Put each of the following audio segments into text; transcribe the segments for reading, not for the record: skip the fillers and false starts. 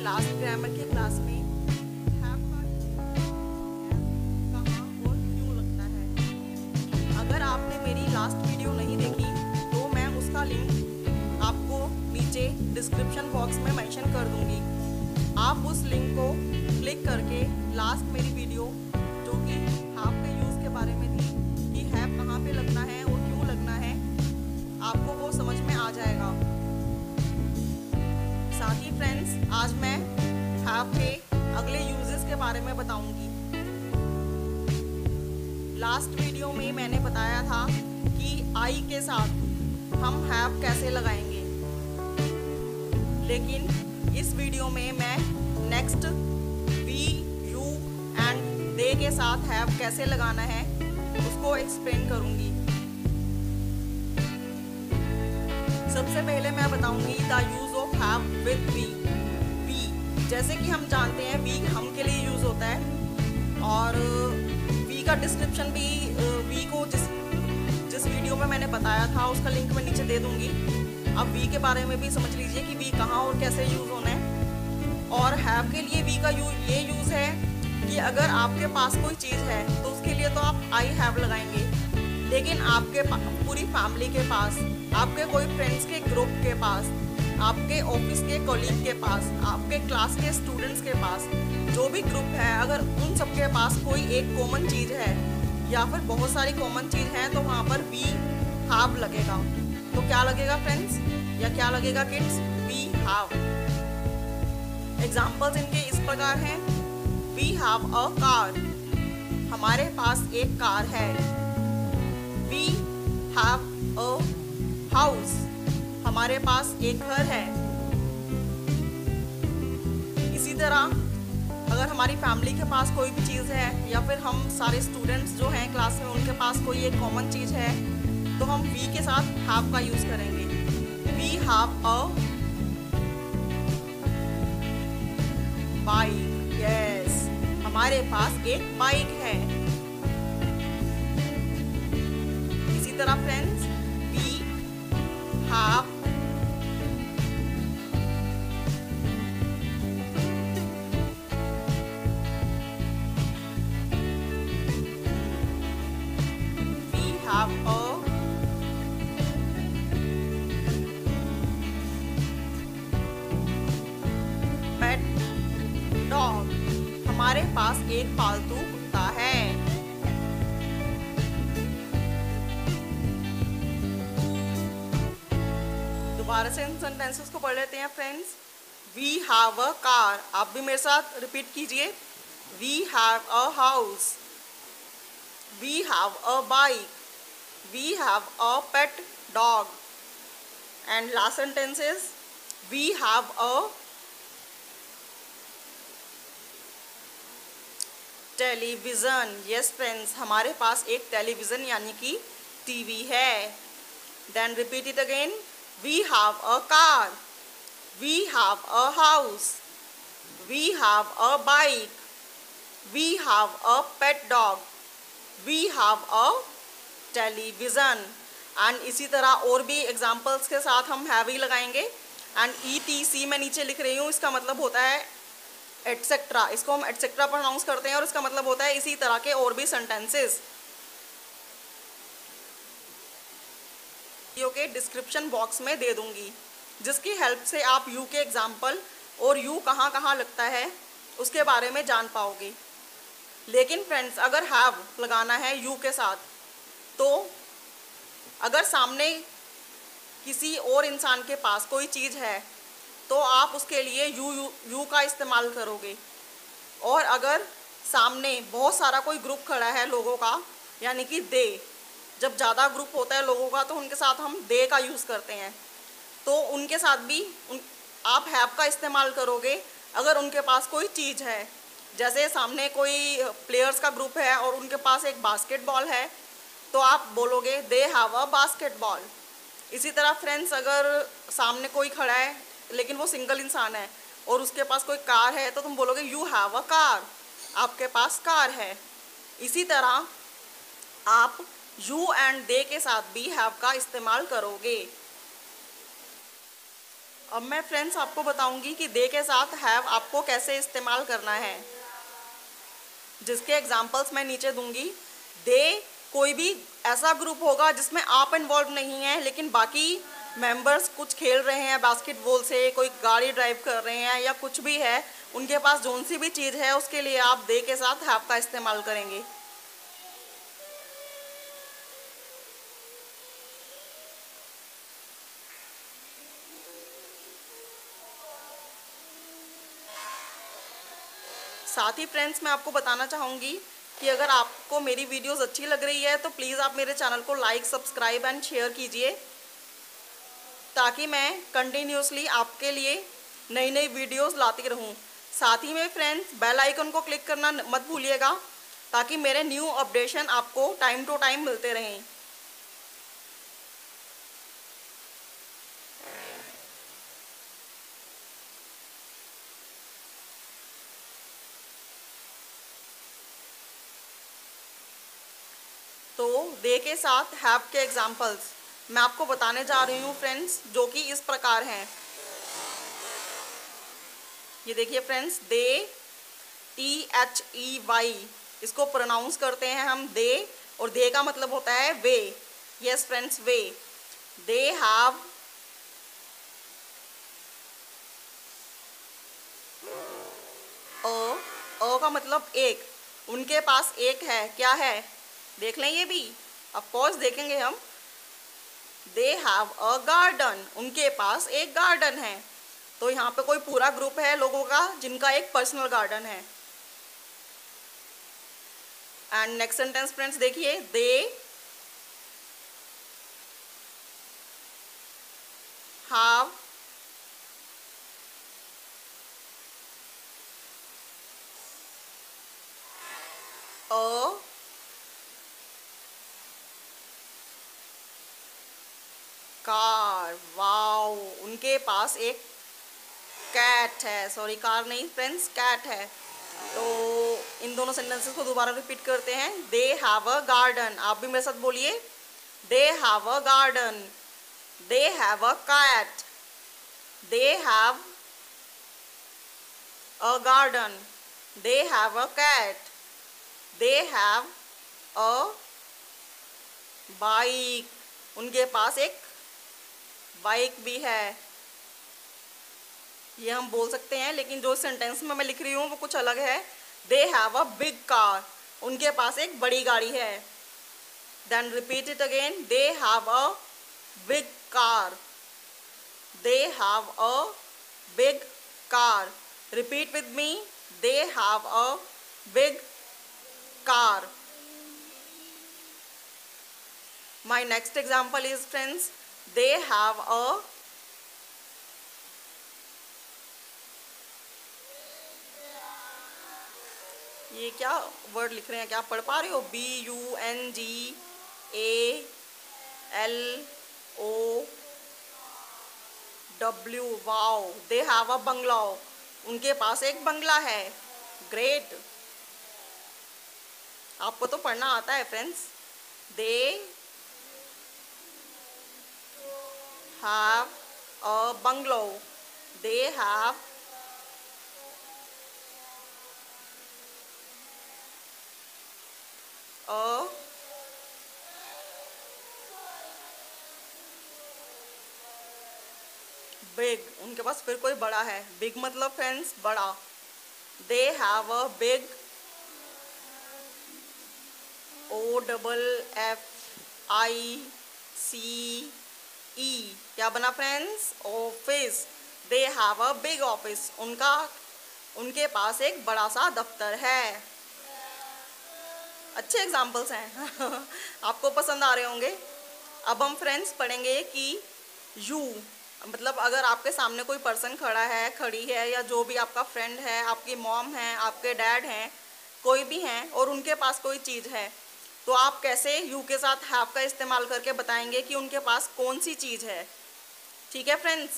Last grammar की class में have का कहाँ और क्यों लगता है। अगर आपने मेरी लास्ट वीडियो नहीं देखी तो मैं उसका लिंक आपको नीचे डिस्क्रिप्शन बॉक्स में मेंशन कर दूंगी। आप उस लिंक को क्लिक करके लास्ट मेरी वीडियो जो कि हैव के यूज़ के बारे में थी कि हैव कहाँ पे लगना है और क्यों लगना है, आपको वो समझ में आ जाएगा। साथ ही फ्रेंड्स, आज मैं हैव के अगले यूजेस के बारे में बताऊंगी। लास्ट वीडियो में मैंने बताया था कि आई के साथ हम हैव कैसे लगाएंगे, लेकिन इस वीडियो में मैं next we, you and they के साथ हैव कैसे लगाना है उसको एक्सप्लेन करूंगी। सबसे पहले मैं बताऊंगी the use of have with we. We जैसे कि हम जानते हैं वी हम के लिए यूज होता है, और वी का डिस्क्रिप्शन भी वी को जिस वीडियो में मैंने बताया था उसका लिंक मैं नीचे दे दूंगी। अब वी के बारे में भी समझ लीजिए कि वी कहाँ और कैसे यूज होना है। और हैव के लिए वी का ये यूज है कि अगर आपके पास कोई चीज़ है तो उसके लिए तो आप आई हैव लगाएंगे, लेकिन आपके पूरी फैमिली के पास, आपके कोई फ्रेंड्स के ग्रुप के पास, आपके ऑफिस के कॉलीग के पास, आपके क्लास के स्टूडेंट्स के पास, जो भी ग्रुप है, अगर उन सबके पास कोई एक कॉमन चीज़ है या फिर बहुत सारी कॉमन चीज़ है तो वहाँ पर वी हैव लगेगा। तो क्या लगेगा फ्रेंड्स, या क्या लगेगा किड्स? We have. एग्जाम्पल्स इनके इस प्रकार हैं। वी हैव अ कार, हमारे पास एक कार है। वी हैव अ हाउस, हमारे पास एक घर है। इसी तरह अगर हमारी फैमिली के पास कोई भी चीज़ है या फिर हम सारे स्टूडेंट्स जो हैं क्लास में उनके पास कोई एक कॉमन चीज़ है तो हम वी के साथ हैव का यूज़ करेंगे। We have a bike, yes, हमारे पास एक बाइक है। इसी तरह friends, we have a pet dog, हमारे पास एक पालतू कुत्ता है। दोबारा से इन सेंटेंसेस को पढ़ लेते हैं friends. We have a car, आप भी मेरे साथ रिपीट कीजिए। We have a house, we have a bike, we have a pet dog, and last sentence is we have a television, yes friends, हमारे पास एक टेलीविज़न यानी कि टीवी है। then repeat it again, we have a car, we have a house, we have a bike, we have a pet dog, we have a television. And इसी तरह और भी एग्जाम्पल्स के साथ हम हैव ही लगाएंगे। एंड ETC मैं नीचे लिख रही हूँ, इसका मतलब होता है एटसेट्रा, इसको हम एटसेट्रा प्रोनाउंस करते हैं और इसका मतलब होता है इसी तरह के और भी सेंटेंसेस। वीडियो के डिस्क्रिप्शन बॉक्स में दे दूंगी, जिसकी हेल्प से आप यू के एग्जाम्पल और यू कहाँ कहाँ लगता है उसके बारे में जान पाओगे। लेकिन फ्रेंड्स, अगर हैव लगाना है यू के साथ तो अगर सामने किसी और इंसान के पास कोई चीज़ है तो आप उसके लिए यू का इस्तेमाल करोगे। और अगर सामने बहुत सारा कोई ग्रुप खड़ा है लोगों का, यानी कि दे, जब ज़्यादा ग्रुप होता है लोगों का तो उनके साथ हम दे का यूज़ करते हैं, तो उनके साथ भी आप हैव का इस्तेमाल करोगे। अगर उनके पास कोई चीज़ है, जैसे सामने कोई प्लेयर्स का ग्रुप है और उनके पास एक बास्केटबॉल है, तो आप बोलोगे दे हैव अ बास्केटबॉल। इसी तरह फ्रेंड्स, अगर सामने कोई खड़ा है लेकिन वो सिंगल इंसान है और उसके पास कोई कार है तो तुम बोलोगे यू हैव अ कार, आपके पास कार है। इसी तरह आप यू एंड दे के साथ भी हैव का इस्तेमाल करोगे। अब मैं फ्रेंड्स आपको बताऊंगी कि दे के साथ हैव आपको कैसे इस्तेमाल करना है, जिसके एग्जांपल्स मैं नीचे दूंगी। दे कोई भी ऐसा ग्रुप होगा जिसमें आप इन्वॉल्व नहीं हैं, लेकिन बाकी मेंबर्स कुछ खेल रहे हैं बास्केटबॉल से, कोई गाड़ी ड्राइव कर रहे हैं या कुछ भी है, उनके पास जोन सी भी चीज़ है, उसके लिए आप दे के साथ हैव का इस्तेमाल करेंगे। साथ ही फ्रेंड्स मैं आपको बताना चाहूँगी कि अगर आपको मेरी वीडियोस अच्छी लग रही है तो प्लीज़ आप मेरे चैनल को लाइक, सब्सक्राइब एंड शेयर कीजिए, ताकि मैं कंटिन्यूसली आपके लिए नई नई वीडियोस लाती रहूं। साथ ही में फ्रेंड्स बेल आइकन को क्लिक करना मत भूलिएगा, ताकि मेरे न्यू अपडेशन आपको टाइम टू टाइम मिलते रहें। तो दे के साथ हैव के एग्जाम्पल्स मैं आपको बताने जा रही हूँ फ्रेंड्स, जो कि इस प्रकार हैं। ये देखिए फ्रेंड्स, दे THEY, इसको प्रोनाउंस करते हैं हम दे, और दे का मतलब होता है वे। यस फ्रेंड्स, वे। दे हैव अ का मतलब एक, उनके पास एक है, क्या है देख लें, ये भी ऑफ कोर्स देखेंगे हम। दे हैव अ गार्डन, उनके पास एक गार्डन है। तो यहाँ पे कोई पूरा ग्रुप है लोगों का जिनका एक पर्सनल गार्डन है। एंड नेक्स्ट सेंटेंस फ्रेंड्स देखिए, they have a car, wow, उनके पास एक कैट है, सॉरी कार नहीं फ्रेंड्स, कैट है। तो इन दोनों सेंटेंसेस को दोबारा रिपीट करते हैं। दे हैव अ गार्डन, आप भी मेरे साथ बोलिए, they have a garden. They have a cat, they have a garden, they have a cat, they have a bike, उनके पास एक बाइक भी है। ये हम बोल सकते हैं, लेकिन जो सेंटेंस में मैं लिख रही हूँ वो कुछ अलग है। They have a big car, उनके पास एक बड़ी गाड़ी है। Then repeat it again, they have a big car, they have a big car. Repeat with me, they have a big car. My next example is friends, they have a ये क्या word लिख रहे हैं, क्या आप पढ़ पा रहे हो? BUNGALOW, wow, they have a bungalow, उनके पास एक बंगला है। ग्रेट, आपको तो पढ़ना आता है friends. They have a bungalow, they have a big, उनके पास फिर कोई बड़ा है। बिग मतलब फ्रेंड्स बड़ा। They have a big, OFFICE, क्या बना friends? Office. They have a big office, उनके पास एक बड़ा सा दफ्तर है। अच्छे एग्जाम्पल्स हैं आपको पसंद आ रहे होंगे। अब हम फ्रेंड्स पढ़ेंगे कि यू मतलब अगर आपके सामने कोई पर्सन खड़ा है, खड़ी है, या जो भी आपका फ्रेंड है, आपकी मॉम है, आपके डैड हैं, कोई भी हैं, और उनके पास कोई चीज़ है, तो आप कैसे यू के साथ हैव का इस्तेमाल करके बताएंगे कि उनके पास कौन सी चीज़ है। ठीक है फ्रेंड्स।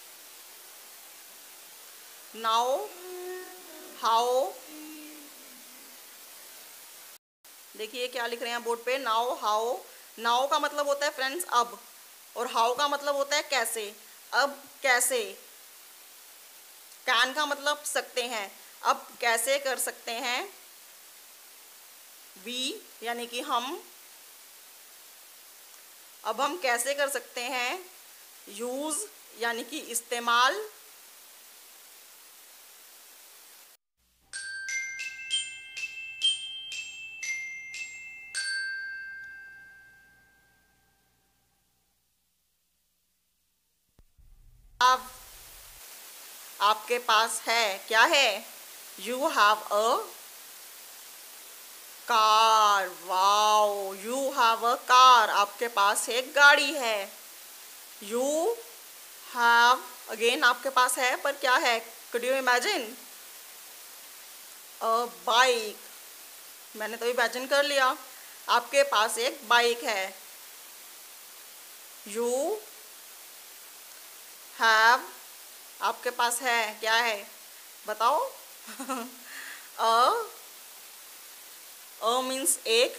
नाउ हाउ, देखिए क्या लिख रहे हैं बोर्ड पे, नाउ हाउ। नाउ का मतलब होता है फ्रेंड्स अब, और हाउ का मतलब होता है कैसे। अब कैसे, कैन का मतलब सकते हैं। अब कैसे कर सकते हैं, वी यानी कि हम। अब हम कैसे कर सकते हैं, यूज यानी कि इस्तेमाल। अब आपके पास है, क्या है, you have a car. Wow, you have a car, आपके पास एक गाड़ी है। यू हैव, अगेन आपके पास है, पर क्या है, could you imagine, a bike. मैंने तो इमेजिन कर लिया, आपके पास एक बाइक है। यू हैव, आपके पास है, क्या है, बताओ। अ मीन्स एक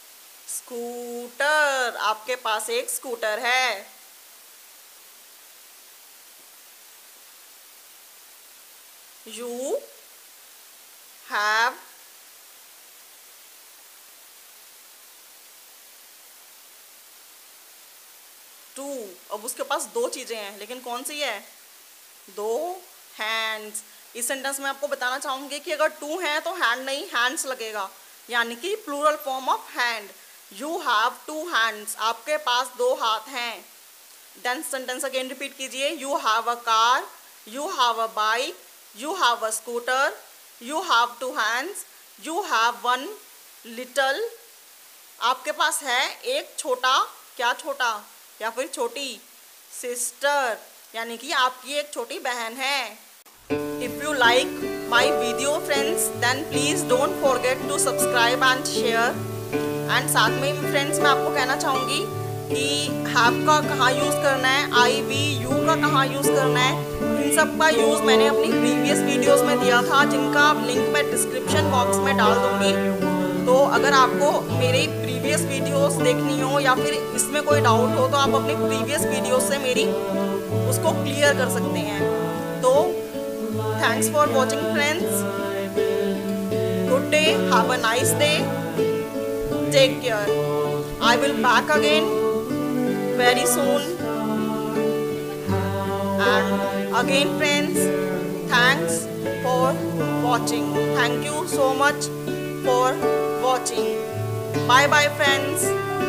स्कूटर, आपके पास एक स्कूटर है। यू हैव टू, अब उसके पास दो चीजें हैं, लेकिन कौन सी है, दो हैंड्स। इस सेंटेंस में आपको बताना चाहूंगी कि अगर टू है तो हैंड नहीं, हैंड्स लगेगा, यानी कि plural form of hand. You have two hands, आपके पास दो हाथ हैं। देन सेंटेंस अगेन रिपीट कीजिए, you have a car, you have a bike, you have a scooter, you have two hands, you have one little, आपके पास है एक छोटा, क्या छोटा, या फिर छोटी, सिस्टर, यानी कि आपकी एक छोटी बहन है। If you like my video friends, then please don't forget to subscribe and share. And साथ में फ्रेंड्स मैं आपको कहना चाहूँगी कि हैव का कहाँ यूज़ करना है, आई वी यू का कहाँ यूज़ करना है, इन सब का यूज़ मैंने अपनी प्रीवियस वीडियोस में दिया था, जिनका लिंक मैं डिस्क्रिप्शन बॉक्स में डाल दूँगी। तो अगर आपको मेरी प्रीवियस वीडियोस देखनी हो या फिर इसमें कोई डाउट हो तो आप अपनी प्रीवियस वीडियोस से मेरी उसको क्लियर कर सकते हैं। तो thanks for watching friends, good day, have a nice day, take care. I will back again very soon. And again friends, thanks for watching, thank you so much for watching. Bye bye friends.